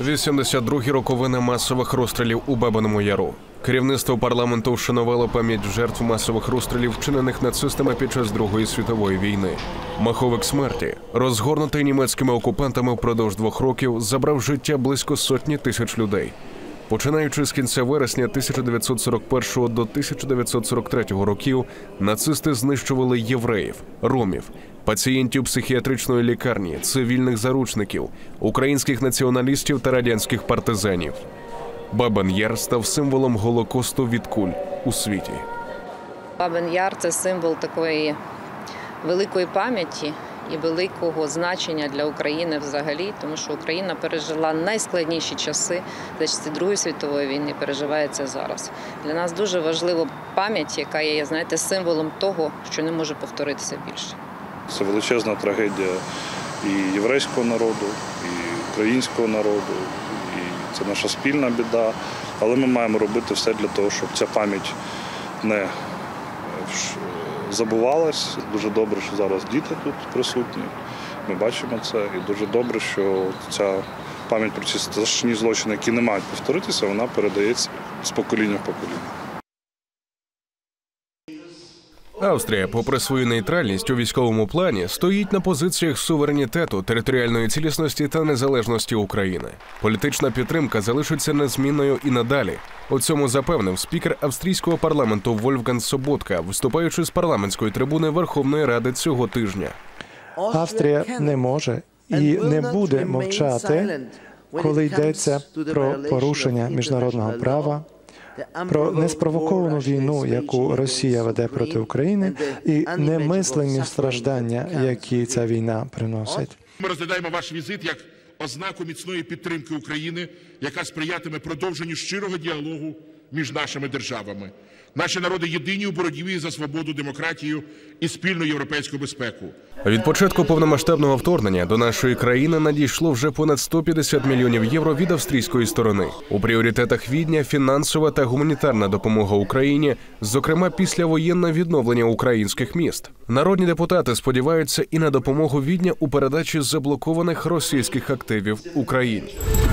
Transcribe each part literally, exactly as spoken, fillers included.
вісімдесят другі роковини масових розстрілів у Бабиному Яру. Керівництво парламенту вшанувало пам'ять жертв масових розстрілів, вчинених нацистами під час Другої світової війни. Маховик смерті, розгорнутий німецькими окупантами впродовж двох років, забрав життя близько сотні тисяч людей. Починаючи з кінця вересня тисяча дев'ятсот сорок першого до тисяча дев'ятсот сорок третього років, нацисти знищували євреїв, ромів, пацієнтів психіатричної лікарні, цивільних заручників, українських націоналістів та радянських партизанів. Бабин Яр став символом Голокосту від куль у світі. Бабин Яр – це символ такої великої пам'яті і великого значення для України взагалі, тому що Україна пережила найскладніші часи за часи Другої світової війни, переживає це зараз. Для нас дуже важлива пам'ять, яка є, знаєте, символом того, що не може повторитися більше. Це величезна трагедія і єврейського народу, і українського народу, і це наша спільна біда. Але ми маємо робити все для того, щоб ця пам'ять не забувалась. Дуже добре, що зараз діти тут присутні, ми бачимо це. І дуже добре, що ця пам'ять про ці страшні злочини, які не мають повторитися, вона передається з покоління в покоління. Австрія, попри свою нейтральність у військовому плані, стоїть на позиціях суверенітету, територіальної цілісності та незалежності України. Політична підтримка залишиться незмінною і надалі. У цьому запевнив спікер австрійського парламенту Вольфганг Соботка, виступаючи з парламентської трибуни Верховної Ради цього тижня. Австрія не може і не буде мовчати, коли йдеться про порушення міжнародного права, про неспровоковану війну, яку Росія веде проти України, і немислимі страждання, які ця війна приносить. Ми розглядаємо ваш візит як ознаку міцної підтримки України, яка сприятиме продовженню щирого діалогу між нашими державами. Наші народи єдині у боротьбі за свободу, демократію і спільну європейську безпеку. Від початку повномасштабного вторгнення до нашої країни надійшло вже понад сто п'ятдесят мільйонів євро від австрійської сторони. У пріоритетах Відня – фінансова та гуманітарна допомога Україні, зокрема післявоєнне відновлення українських міст. Народні депутати сподіваються і на допомогу Відня у передачі заблокованих російських активів Україні.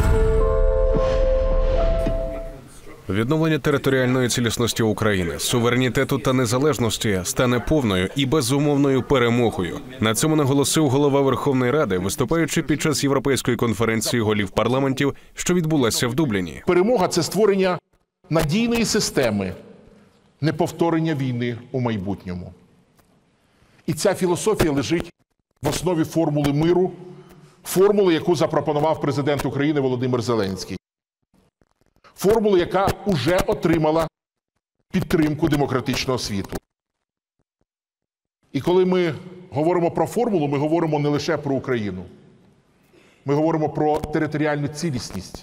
Відновлення територіальної цілісності України, суверенітету та незалежності стане повною і безумовною перемогою. На цьому наголосив голова Верховної Ради, виступаючи під час Європейської конференції голів парламентів, що відбулася в Дубліні. Перемога – це створення надійної системи неповторення війни у майбутньому. І ця філософія лежить в основі формули миру, формули, яку запропонував президент України Володимир Зеленський. Формула, яка вже отримала підтримку демократичного світу. І коли ми говоримо про формулу, ми говоримо не лише про Україну. Ми говоримо про територіальну цілісність.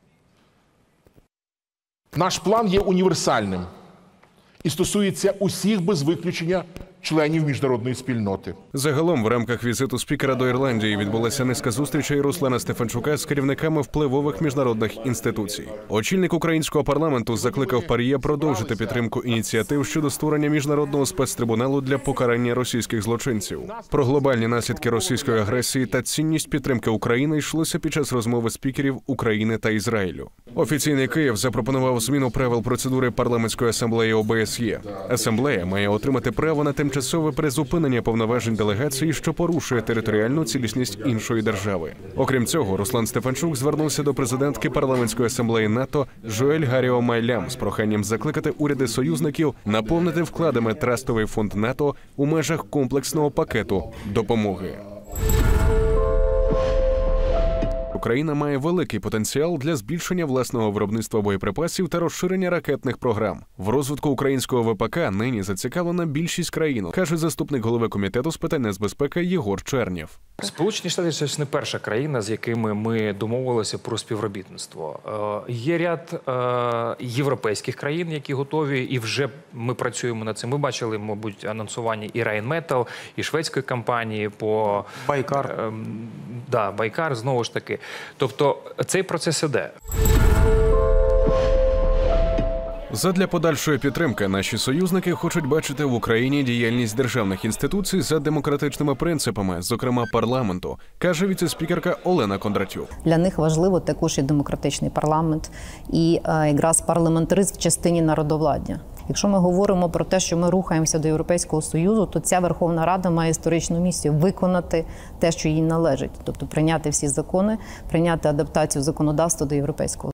Наш план є універсальним і стосується усіх без виключення членів міжнародної спільноти. Загалом, в рамках візиту спікера до Ірландії відбулася низка зустрічей Руслана Стефанчука з керівниками впливових міжнародних інституцій. Очільник українського парламенту закликав ПАРЄ продовжити підтримку ініціатив щодо створення міжнародного спецтрибуналу для покарання російських злочинців. Про глобальні наслідки російської агресії та цінність підтримки України йшлося під час розмови спікерів України та Ізраїлю. Офіційний Київ запропонував зміну правил процедури парламентської асамблеї О Б С Є. Асамблея має отримати право на тимчасове призупинення повноважень делегації, що порушує територіальну цілісність іншої держави. Окрім цього, Руслан Стефанчук звернувся до президентки парламентської асамблеї НАТО Жоель Гаріо Майлям з проханням закликати уряди союзників наповнити вкладами трастовий фонд НАТО у межах комплексного пакету допомоги. Україна має великий потенціал для збільшення власного виробництва боєприпасів та розширення ракетних програм. В розвитку українського В П К нині зацікавлена більшість країн, каже заступник голови комітету з питань нацбезпеки Єгор Чернєв. Сполучені Штати – це не перша країна, з якими ми домовилися про співробітництво. Є ряд європейських країн, які готові, і вже ми працюємо над цим. Ми бачили, мабуть, анонсування і Rheinmetall, і шведської компанії по… Байкар. Да, Байкар, знову ж таки. Тобто цей процес іде. Задля подальшої підтримки наші союзники хочуть бачити в Україні діяльність державних інституцій за демократичними принципами, зокрема парламенту, каже віце-спікерка Олена Кондратюк. Для них важливо також і демократичний парламент, і е, якраз парламентаризм в частині народовладдя. Якщо ми говоримо про те, що ми рухаємося до Європейського Союзу, то ця Верховна Рада має історичну місію виконати те, що їй належить, тобто прийняти всі закони, прийняти адаптацію законодавства до європейського.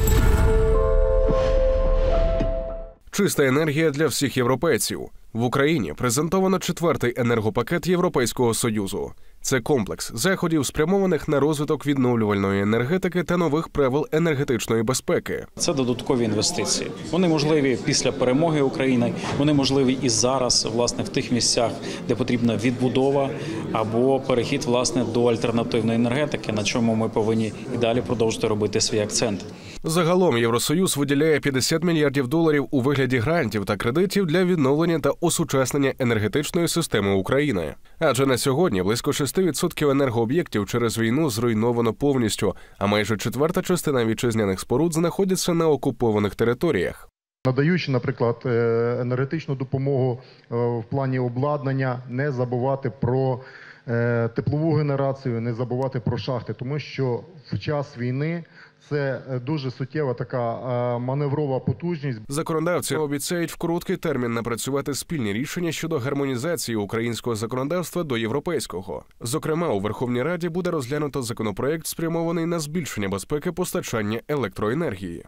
Чиста енергія для всіх європейців. В Україні презентовано четвертий енергопакет Європейського Союзу. Це комплекс заходів, спрямованих на розвиток відновлювальної енергетики та нових правил енергетичної безпеки. Це додаткові інвестиції. Вони можливі після перемоги України, вони можливі і зараз, власне, в тих місцях, де потрібна відбудова або перехід, власне, до альтернативної енергетики, на чому ми повинні і далі продовжити робити свій акцент. Загалом Євросоюз виділяє п'ятдесят мільярдів доларів у вигляді грантів та кредитів для відновлення та осучаснення енергетичної системи України. Адже на сьогодні близько шість відсотків енергооб'єктів через війну зруйновано повністю, а майже четверта частина вітчизняних споруд знаходяться на окупованих територіях. Надаючи, наприклад, енергетичну допомогу в плані обладнання, не забувати про теплову генерацію, не забувати про шахти, тому що в час війни це дуже суттєва така маневрова потужність. Законодавці обіцяють в короткий термін напрацювати спільні рішення щодо гармонізації українського законодавства до європейського. Зокрема, у Верховній Раді буде розглянуто законопроект, спрямований на збільшення безпеки постачання електроенергії.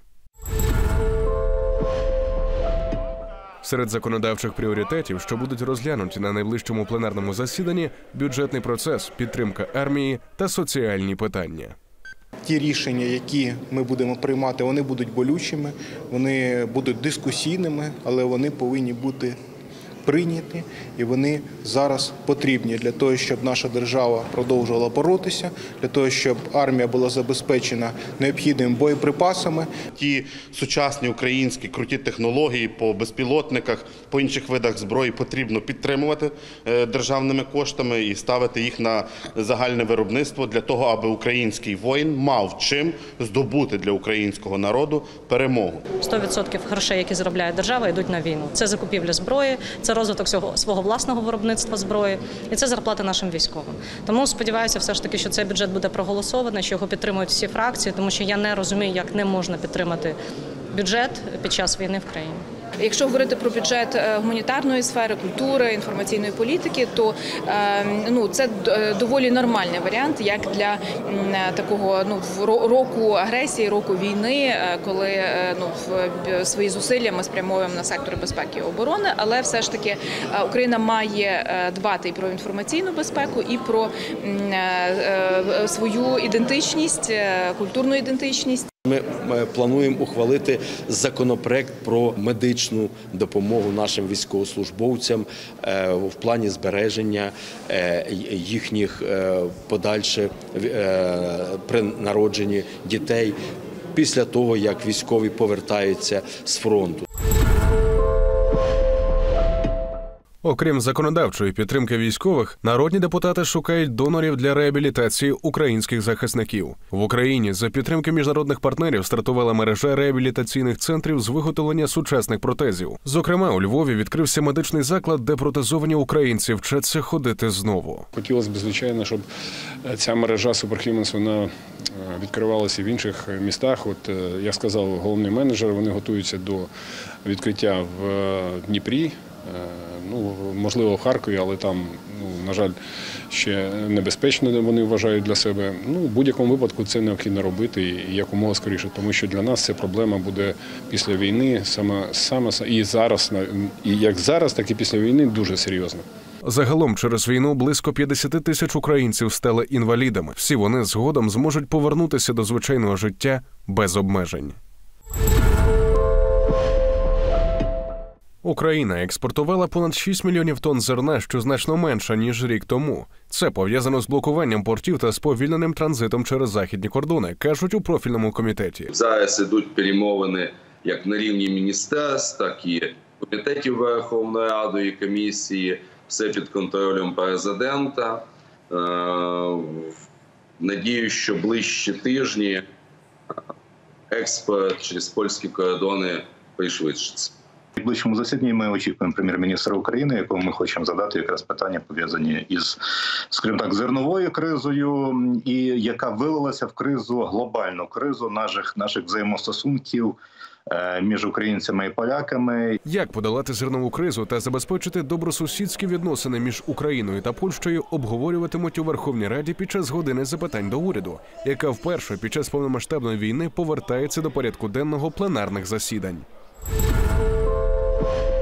Серед законодавчих пріоритетів, що будуть розглянуті на найближчому пленарному засіданні, бюджетний процес, підтримка армії та соціальні питання. Ті рішення, які ми будемо приймати, вони будуть болючими, вони будуть дискусійними, але вони повинні бути прийняті, і вони зараз потрібні для того, щоб наша держава продовжувала боротися, для того, щоб армія була забезпечена необхідними боєприпасами. Ті сучасні українські круті технології по безпілотниках, по інших видах зброї потрібно підтримувати державними коштами і ставити їх на загальне виробництво для того, аби український воїн мав чим здобути для українського народу перемогу. сто відсотків грошей, які заробляє держава, йдуть на війну. Це закупівля зброї, це розвиток свого, свого власного виробництва зброї і це зарплати нашим військовим. Тому сподіваюся все ж таки, що цей бюджет буде проголосований, що його підтримують всі фракції, тому що я не розумію, як не можна підтримати бюджет під час війни в країні. Якщо говорити про бюджет гуманітарної сфери, культури, інформаційної політики, то ну, це доволі нормальний варіант, як для такого ну, року агресії, року війни, коли ну, свої зусилля ми спрямовуємо на сектори безпеки і оборони, але все ж таки Україна має дбати і про інформаційну безпеку, і про свою ідентичність, культурну ідентичність. Ми плануємо ухвалити законопроект про медичну допомогу нашим військовослужбовцям в плані збереження їхніх подальших при народженні дітей після того, як військові повертаються з фронту. Окрім законодавчої підтримки військових, народні депутати шукають донорів для реабілітації українських захисників. В Україні за підтримки міжнародних партнерів стартувала мережа реабілітаційних центрів з виготовлення сучасних протезів. Зокрема, у Львові відкрився медичний заклад, де протезовані українці вчаться ходити знову. Хотілося б, звичайно, щоб ця мережа Superhumans, вона відкривалася в інших містах. От, як сказав головний менеджер, вони готуються до відкриття в Дніпрі. Ну, можливо, в Харкові, але там, ну, на жаль, ще небезпечно вони вважають для себе. Ну, в будь-якому випадку це необхідно робити і якомога скоріше, тому що для нас ця проблема буде після війни, саме, саме і зараз, і як зараз, так і після війни дуже серйозно. Загалом через війну близько п'ятдесят тисяч українців стали інвалідами. Всі вони згодом зможуть повернутися до звичайного життя без обмежень. Україна експортувала понад шість мільйонів тонн зерна, що значно менше, ніж рік тому. Це пов'язано з блокуванням портів та сповільненим транзитом через західні кордони, кажуть у профільному комітеті. Зараз ідуть перемовини як на рівні міністерств, так і комітетів Верховної Ради і комісії. Все під контролем президента. Надію, що ближчі тижні експорт через польські кордони пришвидшиться. В найближчому засіданні ми очікуємо прем'єр-міністра України, якому ми хочемо задати якраз питання, пов'язані із, скажімо так, зерновою кризою, і яка вилилася в кризу, глобальну кризу наших, наших взаємостосунків між українцями і поляками. Як подолати зернову кризу та забезпечити добросусідські відносини між Україною та Польщею обговорюватимуть у Верховній Раді під час години запитань до уряду, яка вперше під час повномасштабної війни повертається до порядку денного пленарних засідань.